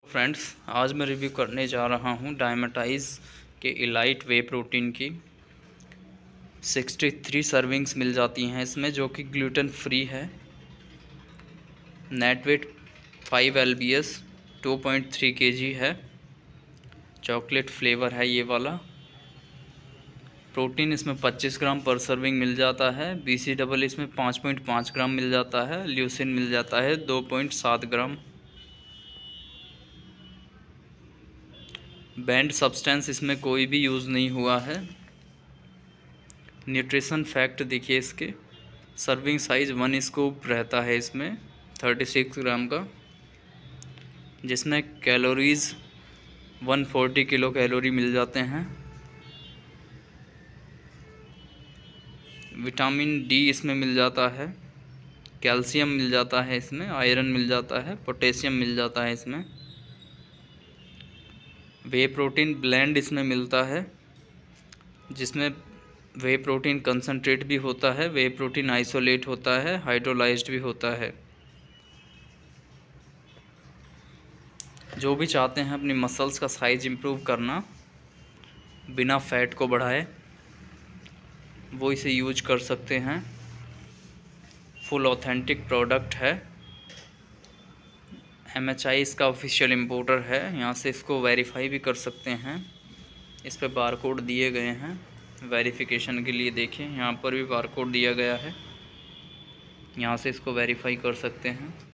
Friends, आज मैं review करने जा रहा हूँ डायमेटाइज के इलाइट वे प्रोटीन की 63 सर्विंग्स मिल जाती हैं इसमें, जो कि ग्लूटेन फ्री है। नेट वेट 5 lbs 2.3 kg है। चॉकलेट फ्लेवर है ये वाला। प्रोटीन इसमें 25 ग्राम पर सर्विंग मिल जाता है। BCAA इसमें 5.5 ग्राम मिल जाता है। ल्यूसिन मिल जाता है 2.7 ग्राम। बैंड सब्सटेंस इसमें कोई भी यूज़ नहीं हुआ है। न्यूट्रिशन फैक्ट देखिए इसके। सर्विंग साइज़ 1 स्कूप रहता है इसमें 36 ग्राम का, जिसमें कैलोरीज़ 140 किलो कैलोरी मिल जाते हैं। विटामिन डी इसमें मिल जाता है, कैल्शियम मिल जाता है इसमें, आयरन मिल जाता है, पोटेशियम मिल जाता है इसमें। वे प्रोटीन ब्लेंड इसमें मिलता है, जिसमें वे प्रोटीन कंसनट्रेट भी होता है, वे प्रोटीन आइसोलेट होता है, हाइड्रोलाइज्ड भी होता है। जो भी चाहते हैं अपनी मसल्स का साइज इम्प्रूव करना बिना फैट को बढ़ाए, वो इसे यूज कर सकते हैं। फुल ऑथेंटिक प्रोडक्ट है। MHI इसका ऑफिशियल इम्पोर्टर है। यहाँ से इसको वेरीफाई भी कर सकते हैं। इस पे बारकोड दिए गए हैं वेरिफिकेशन के लिए। देखिए यहाँ पर भी बारकोड दिया गया है, यहाँ से इसको वेरीफाई कर सकते हैं।